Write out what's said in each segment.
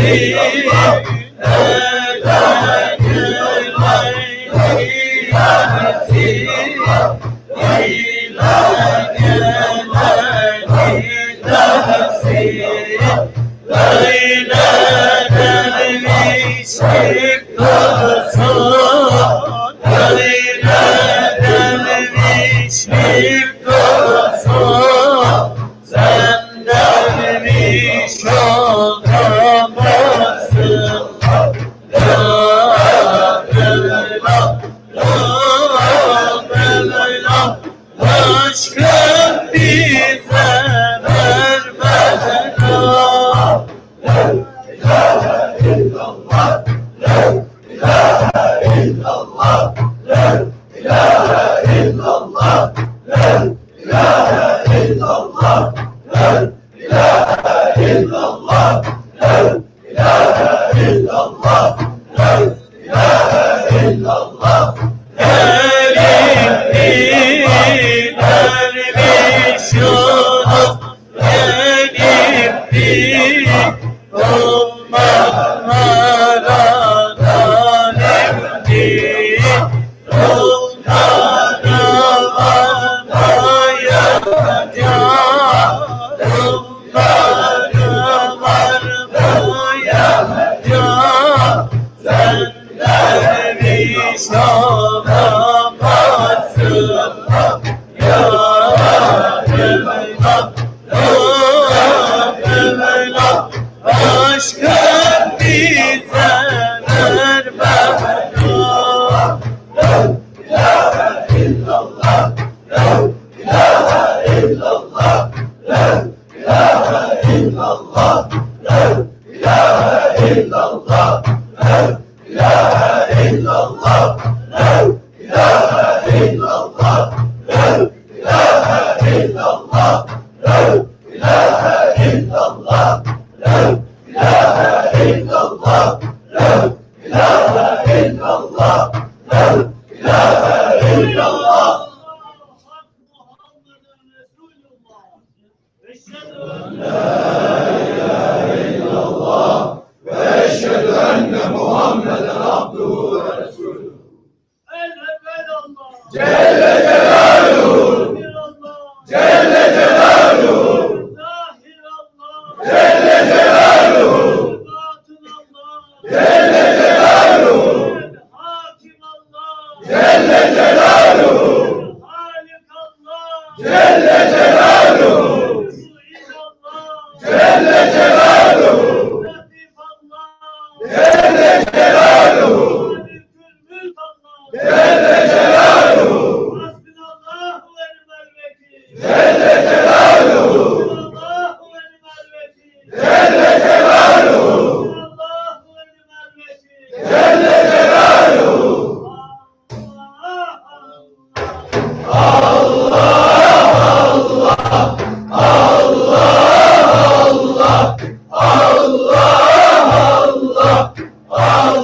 Allah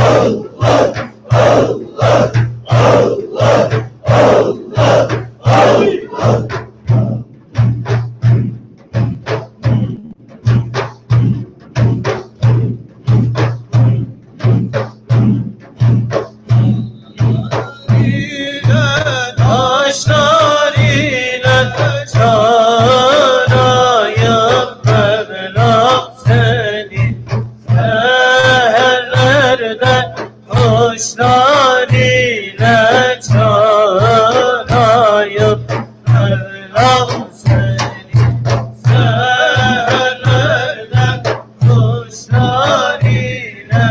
Taşlar ile çağırayım Mevlam seni, seherlerde kuşlar ile çağırayım Mevlam seni, seherlerde kuşlar ile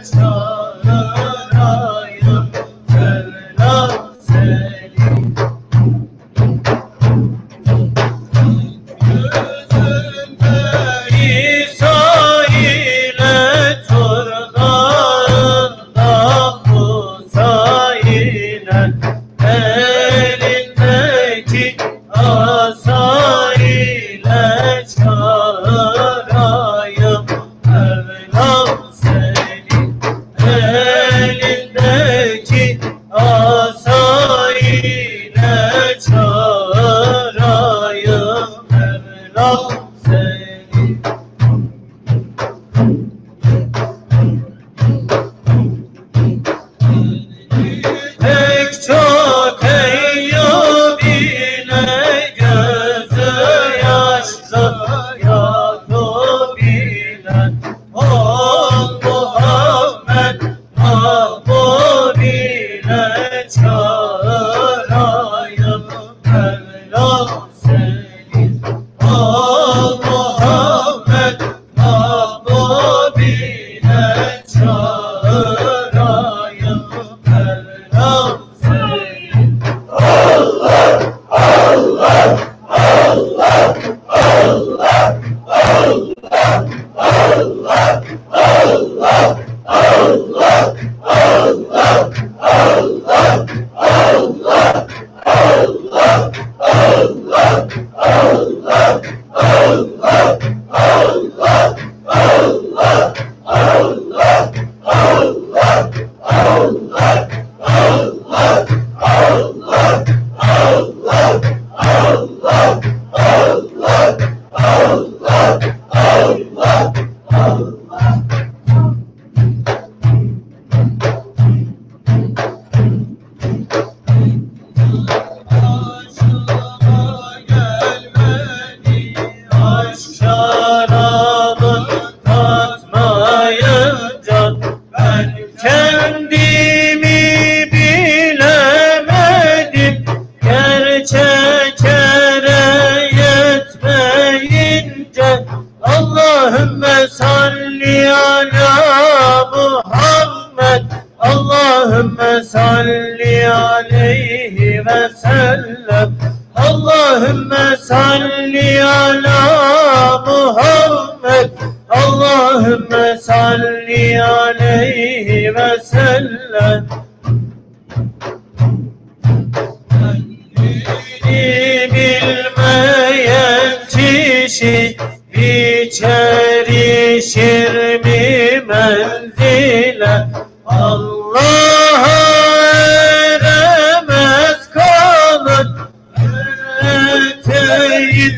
çağırayım Mevlam seni. İsa ile turnağında Musa ile elindeki asa ile çağırayım Mevlam seni, elindeki asa ile çağırayım Mevlam seni. Pek çok Eyyub ile gözü yaşlı Yakup ile ol Muhammed Mahbub ile çağırayım Mevlam seni, ol Muhammed Mahbub ile çağırayım Mevlam seni. Aşk şarabı tatmayınca ben kendimi bilemedim. Gerçek yere yetmeyince Allahümme salli ala Muhammed, Allahümme salli aleyhi ve sellem, Allahümme salli ala Muhammed, Allahümme salli aleyhi ve sellem. Kendini bilmeyen kişi içer işir mi menzile, Allah'a eremez kalır eteğin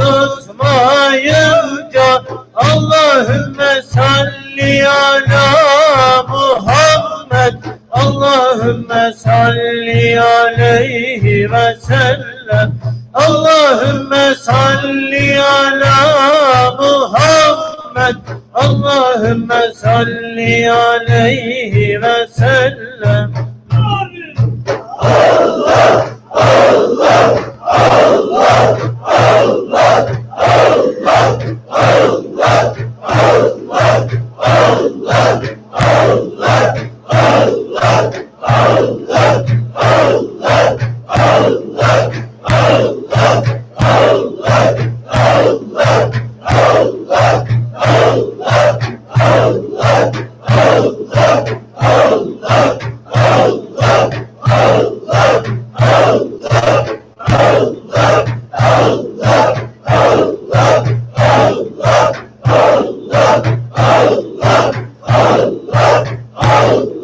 tutmayınca. Allahümme salli ala Muhammed, Allahümme salli aleyhi ve sellem, Allahümme salli ala Muhammed, Allahümme salli aleyhi ve sellem. Allah, Allah, Allah, Allah, Allah, Allah, Allah, Allah, Allah, Allah, Allah, Allah, Allah, Allah,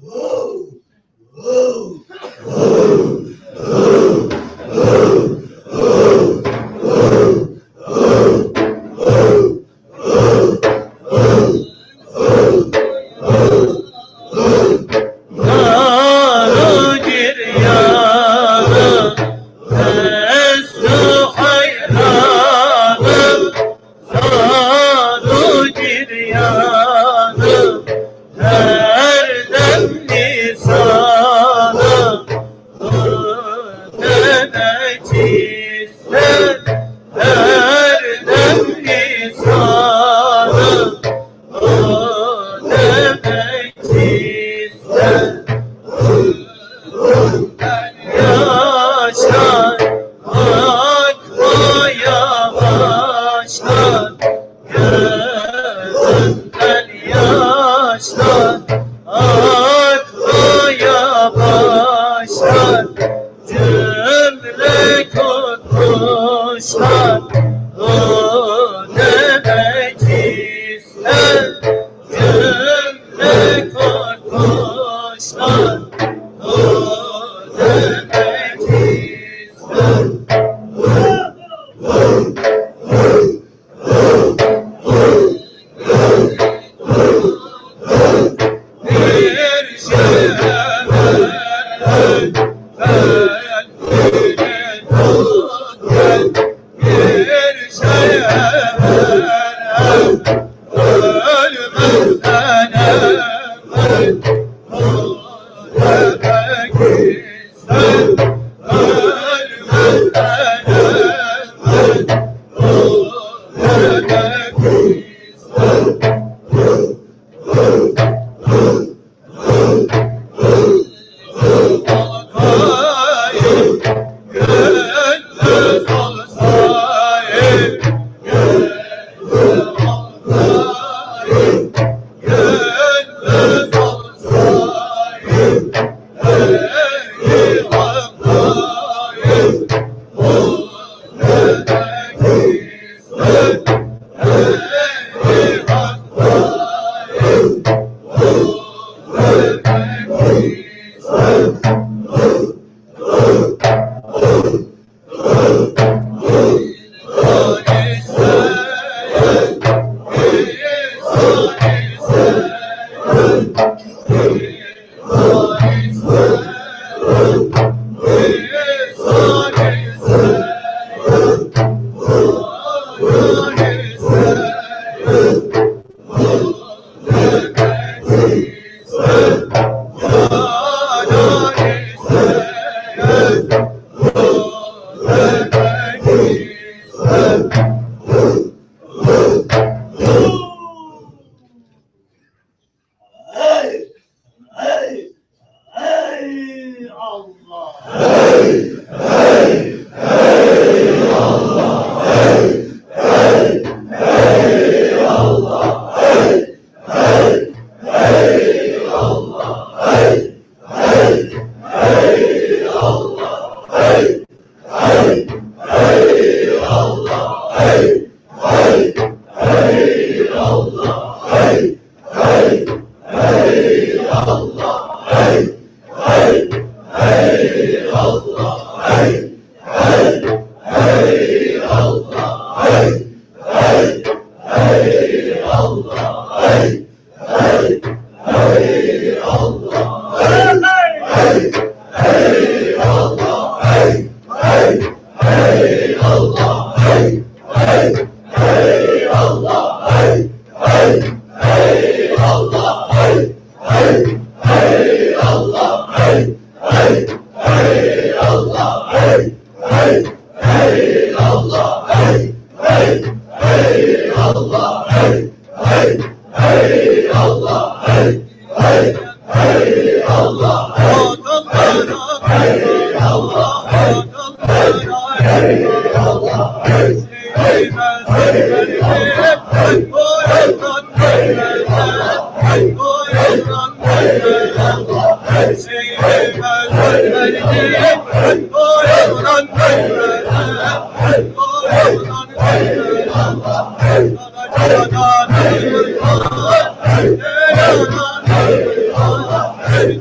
Hey!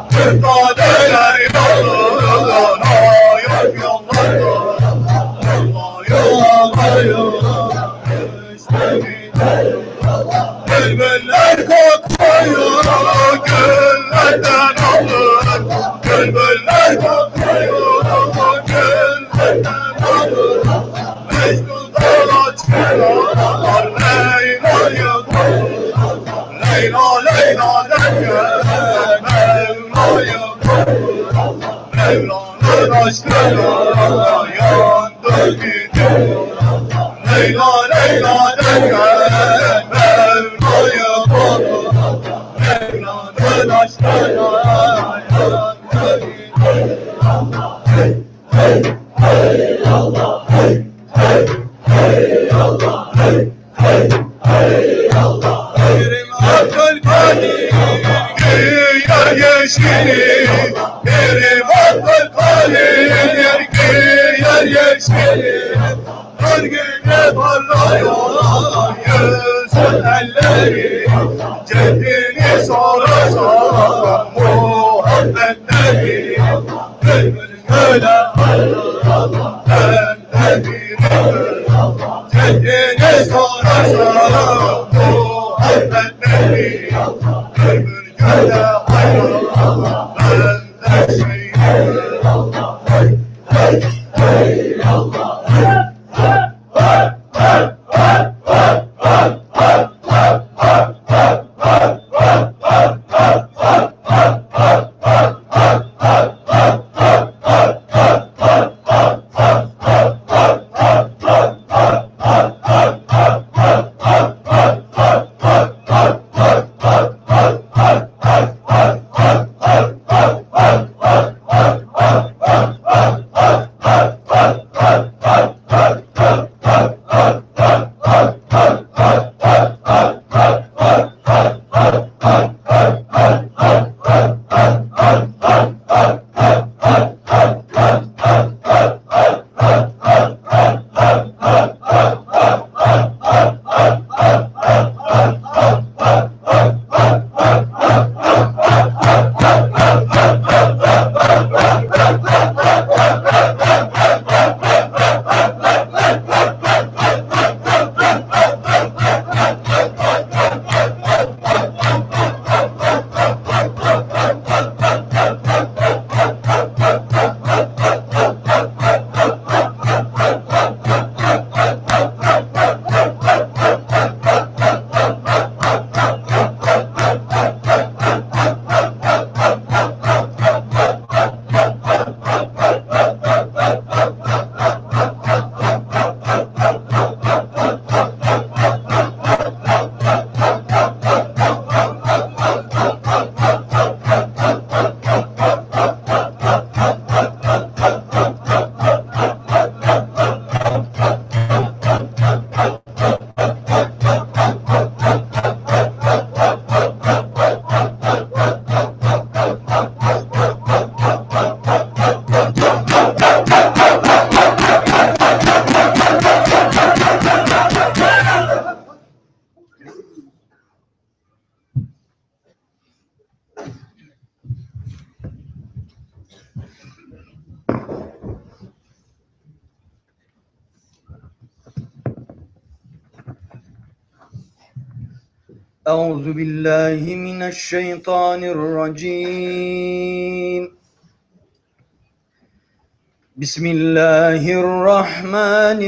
Mevla'nın aşkına yandı gidiyor. Leyla Leyla derken Mevla'yı bulur. Mevla'nın aşkına yandı gidiyor. Hey, hey Allah, hey, hey, hey Allah, hey, hey, hey Allah. Birim akıl kadir, güya yeşili. Birim akıl kadir, güya yeşili. Her gece parlayan yüzün elleri. Ceddini sorarsan Muhammed'leri. Bülbül öyle Allah elleri. Ceddini sorarsan Muhammed'leri. Bülbül öyle Allah elleri. Hey, hey Allah. أعوذ بالله من الشيطان الرجيم. بسم الله الرحمن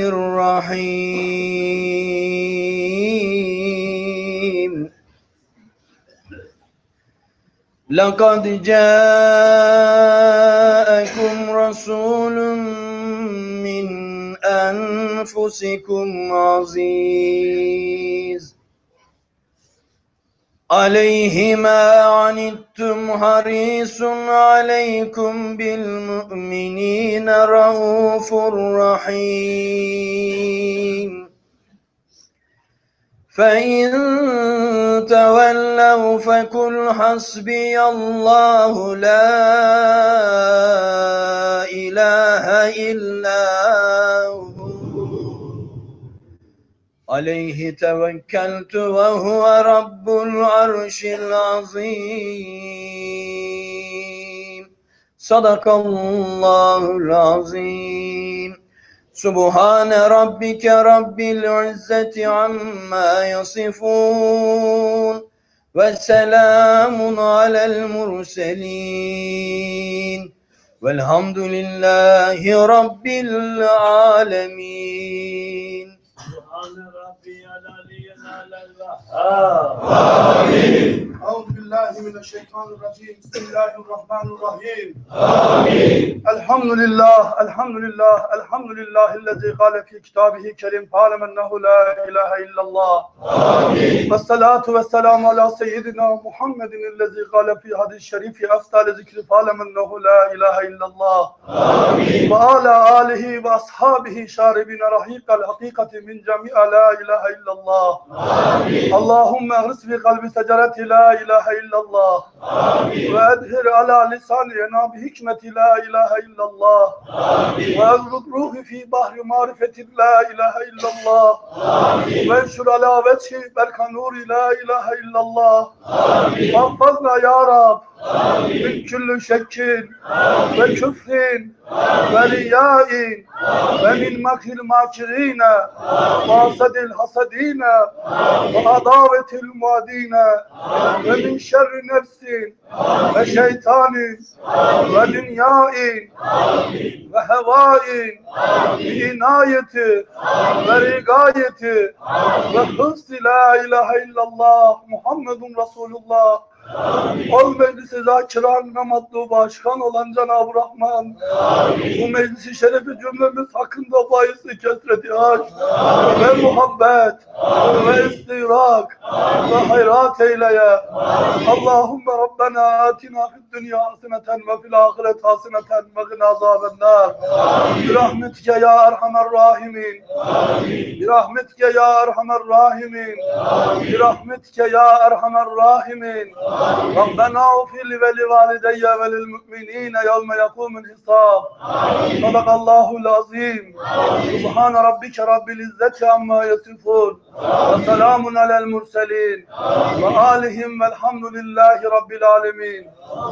الرحيم. لقد جاءكم رسول من أنفسكم عزيز عليه ما عنتم حريص عليكم بالمؤمنين رؤوف رحيم. فإن تولوا فقل حسبي الله لا إله إلا هو عليه توكلت وهو رب العرش العظيم. صدق الله العظيم. سبحان ربك رب العزة عما يصفون وسلام على المرسلين والحمد لله رب العالمين. سبحان ربي العلي الأعلى الوهاب. آمين. billahi mineşşeytanirracim. Bismillahirrahmanirrahim. Amin. Elhamdülillahillezî gâle fî kitâbihi kerim fâlemennehu lâ ilâhe illallah. Amin. Vessalâtu vesselamu alâ seyyidina Muhammedinillezî gâle fî hadis-i şerîfi efdâle zikri fâlemennehu lâ ilâhe illallah. Amin. Ve alâ âlihi ve ashâbihi şâribine rahîkal hakîkati min cemî'a lâ ilâhe illallah. Amin. Allahümme hırs fi kalbi secereti la ilahe illallah. Amin. Ve edhir ala lisani yenabi hikmeti la ilahe illallah. Amin. Ve ezrud ruhi fi bahri marifeti la ilahe illallah. Amin. Ve enşur ala veçhi berkanuri la ilahe illallah. Amin. Affazna ya Rab. Amin. Min küllü şekkin Amin. ve küfrin ve riyain ve min makril makirine ve hasadil hasadine ve adavetil muadine ve min şerri nefsin ve şeytanin ve dünyain ve hevain ve inayeti ve rigayeti ve hıfzi la ilahe illallah Muhammedun Resulullah. Ol meclisi zakiran ve matlubu aşkan olan Cenab-ı Rahman. Bu meclisi şerefi cümlemiz hakkında bahisi kesreti aşk ve muhabbet ve istirak ve hayrat eyleye. Allahümme Rabbena atina fid dünya haseneten ve fil ahiret haseneten ve gına azabennar. Birahmetike ya erhamer rahimin. Birahmetike ya erhamer rahimin. Birahmetike ya erhamer rahimin. Rabbena ufir li ve li valideyye ve lil mu'minine yevme yakumul hisab. Sadakallahul azim. Subhane rabbike rabbil izzeti amma yasifun. Ve selamun alel murselin. Ve alihim velhamdülillahi rabbil alemin.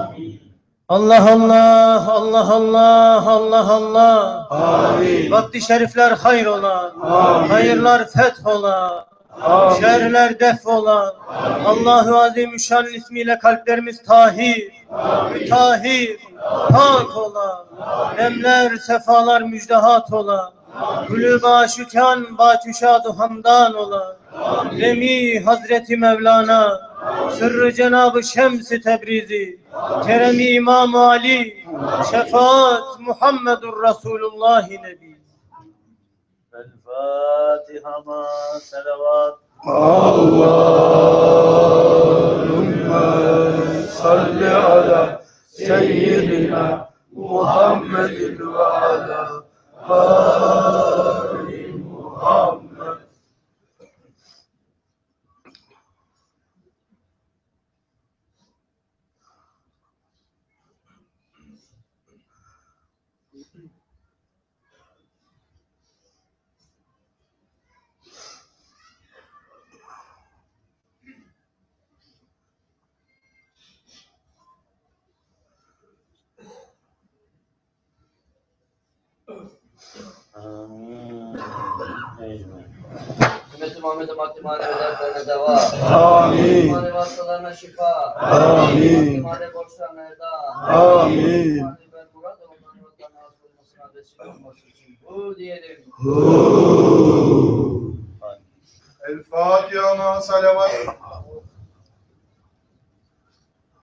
Allah Allah, Allah Allah, Allah Allah. Amin. Vakti şerifler hayır ola, Amin. hayırlar feth ola, Amin. şerler def ola. Allahu Azimüşşan ismiyle kalplerimiz tahir, mütahhir, pak ola. Demler, sefalar, müjdehat ola. Kulü başükan, batüşadu hamdan ola. Demi Hazreti Mevlana, sırrı Cenab-ı Şems-i Tebrizi, keremi İmam Ali, şefaat Muhammedur Resulullah-i Nebi. El Fatiha ma selavat. Allahümme salli ala seyyidina Muhammedin ve ala Ali Muhammed. Ümmeti Muhammed'e maddi manevi dertlerine deva. Amin. Manevi hastalarına şifa. Amin. Manevi borçlarına eda. Amin. Manevi ben Murat onların vatanına asıl olmasına vesile olması için bu diyelim. El Fatiha ma salavat.